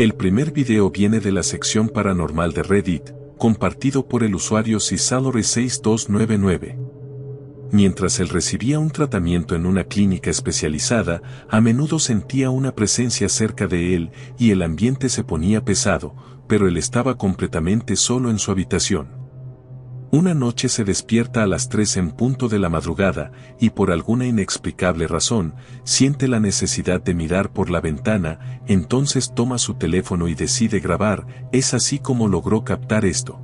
El primer video viene de la sección paranormal de Reddit, compartido por el usuario Cisalore6299. Mientras él recibía un tratamiento en una clínica especializada, a menudo sentía una presencia cerca de él y el ambiente se ponía pesado, pero él estaba completamente solo en su habitación. Una noche se despierta a las 3 en punto de la madrugada y por alguna inexplicable razón, siente la necesidad de mirar por la ventana, entonces toma su teléfono y decide grabar. Es así como logró captar esto.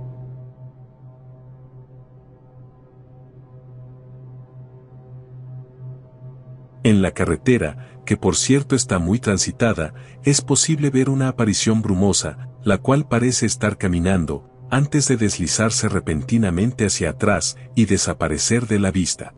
En la carretera, que por cierto está muy transitada, es posible ver una aparición brumosa, la cual parece estar caminando, antes de deslizarse repentinamente hacia atrás y desaparecer de la vista.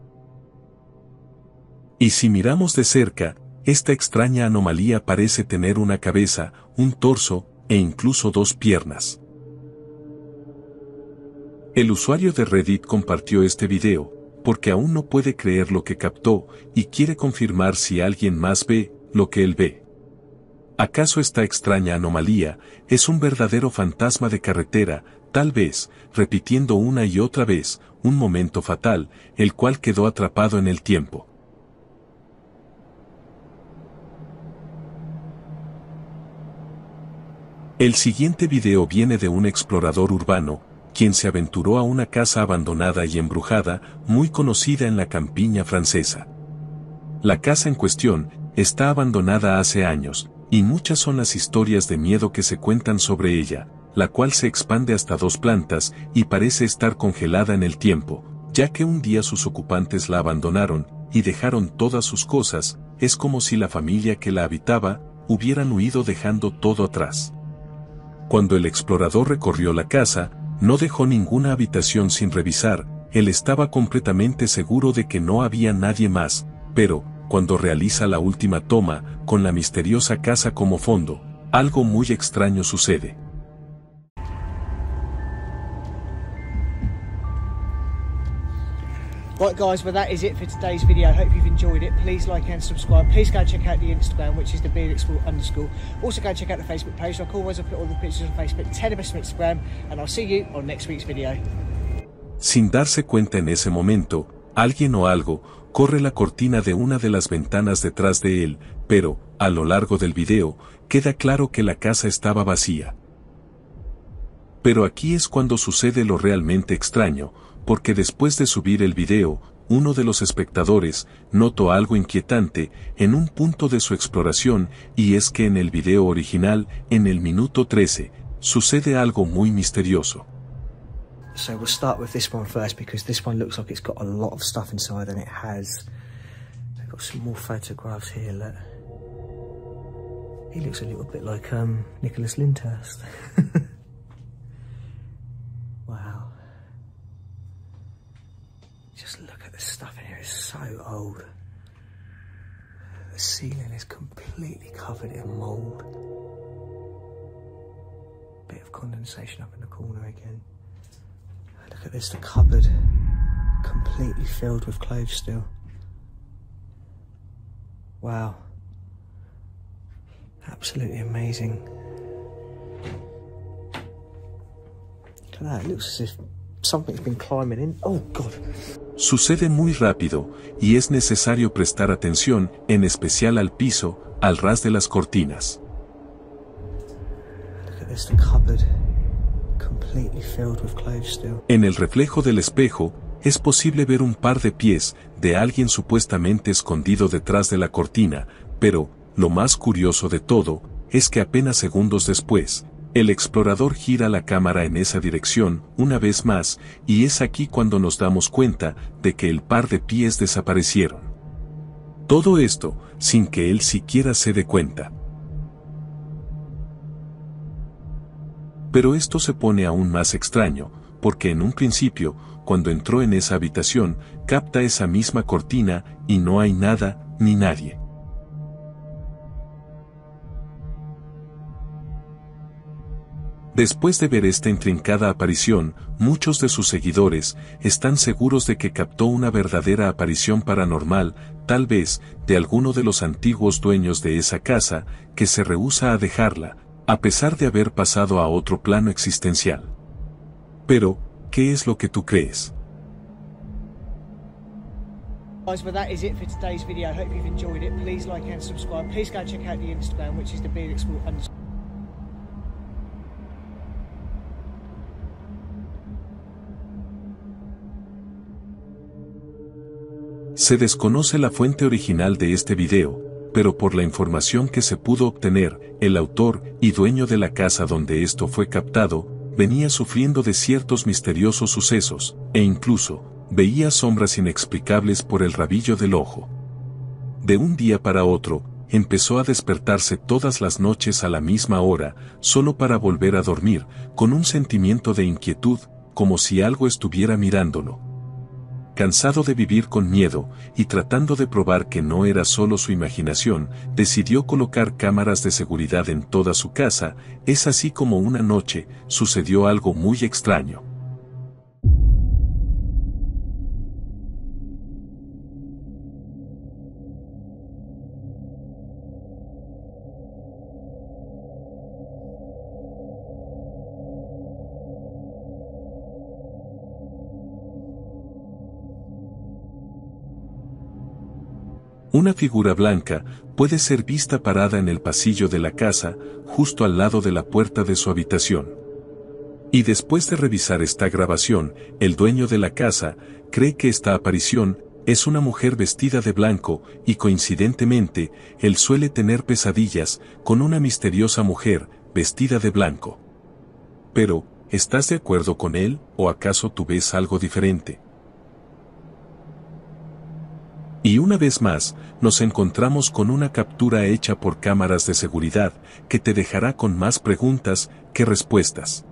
Y si miramos de cerca, esta extraña anomalía parece tener una cabeza, un torso, e incluso 2 piernas. El usuario de Reddit compartió este video, porque aún no puede creer lo que captó, y quiere confirmar si alguien más ve lo que él ve. ¿Acaso esta extraña anomalía es un verdadero fantasma de carretera, tal vez, repitiendo una y otra vez, un momento fatal, el cual quedó atrapado en el tiempo? El siguiente video viene de un explorador urbano, quien se aventuró a una casa abandonada y embrujada, muy conocida en la campiña francesa. La casa en cuestión está abandonada hace años, y muchas son las historias de miedo que se cuentan sobre ella, la cual se expande hasta 2 plantas y parece estar congelada en el tiempo, ya que un día sus ocupantes la abandonaron y dejaron todas sus cosas. Es como si la familia que la habitaba hubieran huido dejando todo atrás. Cuando el explorador recorrió la casa, no dejó ninguna habitación sin revisar. Él estaba completamente seguro de que no había nadie más, pero, cuando realiza la última toma, con la misteriosa casa como fondo, algo muy extraño sucede. Right guys, well that is it for today's video. I hope you've enjoyed it. Please like and subscribe. Please go and check out the Instagram, which is the _. Also go and check out the Facebook page. Like always, I'll put all the pictures on Facebook, 10 of us on Instagram, and I'll see you on next week's video. Sin darse cuenta en ese momento, alguien o algo corre la cortina de una de las ventanas detrás de él, pero, a lo largo del video, queda claro que la casa estaba vacía. Pero aquí es cuando sucede lo realmente extraño, porque después de subir el video, uno de los espectadores notó algo inquietante en un punto de su exploración, y es que en el video original, en el minuto 13, sucede algo muy misterioso. So we'll start with this one first, because this one looks like it's got a lot of stuff inside, and it has. I've got some more photographs here. Look. He looks a little bit like Nicholas Lyndhurst. Wow. Just look at the stuff in here, it's so old. The ceiling is completely covered in mould. Bit of condensation up in the corner again. Look at this, the cupboard completely filled with clothes still. Wow. Absolutely amazing. Look at that, it looks as if something's been climbing in. Oh God. Sucede muy rápido, y es necesario prestar atención, en especial al piso, al ras de las cortinas. Look at this, the cupboard completely filled with clothes still. En el reflejo del espejo, es posible ver un par de pies de alguien supuestamente escondido detrás de la cortina, pero, lo más curioso de todo, es que apenas segundos después, el explorador gira la cámara en esa dirección una vez más, y es aquí cuando nos damos cuenta de que el par de pies desaparecieron. Todo esto, sin que él siquiera se dé cuenta. Pero esto se pone aún más extraño, porque en un principio, cuando entró en esa habitación, capta esa misma cortina, y no hay nada, ni nadie. Después de ver esta intrincada aparición, muchos de sus seguidores están seguros de que captó una verdadera aparición paranormal, tal vez de alguno de los antiguos dueños de esa casa, que se rehúsa a dejarla, a pesar de haber pasado a otro plano existencial. Pero, ¿qué es lo que tú crees? Guys, but that is it for today's video. I hope you've enjoyed it. Please like and subscribe. Please go and check out the Instagram, which is the _. Se desconoce la fuente original de este video, pero por la información que se pudo obtener, el autor y dueño de la casa donde esto fue captado, venía sufriendo de ciertos misteriosos sucesos, e incluso, veía sombras inexplicables por el rabillo del ojo. De un día para otro, empezó a despertarse todas las noches a la misma hora, solo para volver a dormir, con un sentimiento de inquietud, como si algo estuviera mirándolo. Cansado de vivir con miedo, y tratando de probar que no era solo su imaginación, decidió colocar cámaras de seguridad en toda su casa. Es así como una noche, sucedió algo muy extraño. Una figura blanca puede ser vista parada en el pasillo de la casa, justo al lado de la puerta de su habitación. Y después de revisar esta grabación, el dueño de la casa cree que esta aparición es una mujer vestida de blanco, y coincidentemente, él suele tener pesadillas con una misteriosa mujer vestida de blanco. Pero, ¿estás de acuerdo con él, o acaso tú ves algo diferente? Y una vez más, nos encontramos con una captura hecha por cámaras de seguridad, que te dejará con más preguntas que respuestas.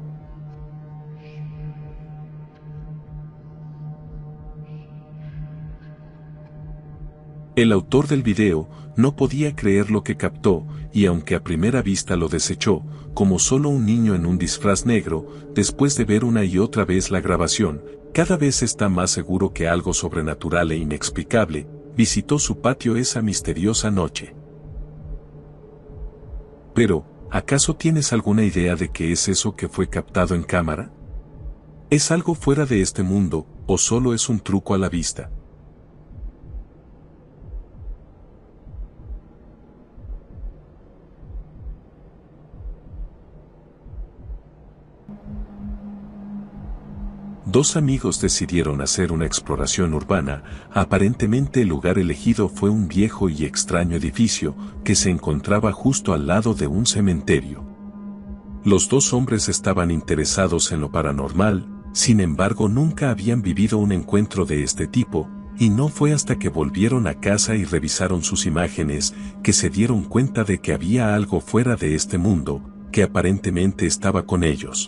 El autor del video no podía creer lo que captó, y aunque a primera vista lo desechó, como solo un niño en un disfraz negro, después de ver una y otra vez la grabación, cada vez está más seguro que algo sobrenatural e inexplicable visitó su patio esa misteriosa noche. Pero, ¿acaso tienes alguna idea de qué es eso que fue captado en cámara? ¿Es algo fuera de este mundo, o solo es un truco a la vista? Dos amigos decidieron hacer una exploración urbana. Aparentemente el lugar elegido fue un viejo y extraño edificio que se encontraba justo al lado de un cementerio. Los dos hombres estaban interesados en lo paranormal, sin embargo nunca habían vivido un encuentro de este tipo, y no fue hasta que volvieron a casa y revisaron sus imágenes que se dieron cuenta de que había algo fuera de este mundo, que aparentemente estaba con ellos.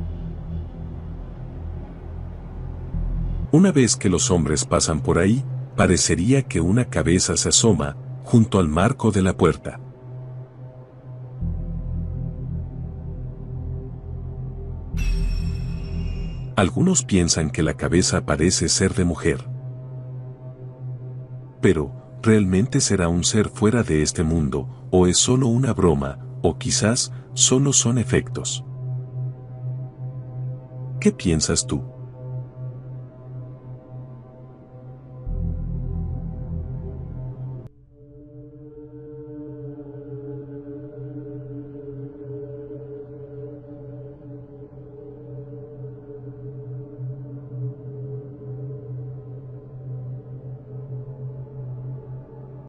Una vez que los hombres pasan por ahí, parecería que una cabeza se asoma, junto al marco de la puerta. Algunos piensan que la cabeza parece ser de mujer. Pero, ¿realmente será un ser fuera de este mundo, o es solo una broma, o quizás, solo son efectos? ¿Qué piensas tú?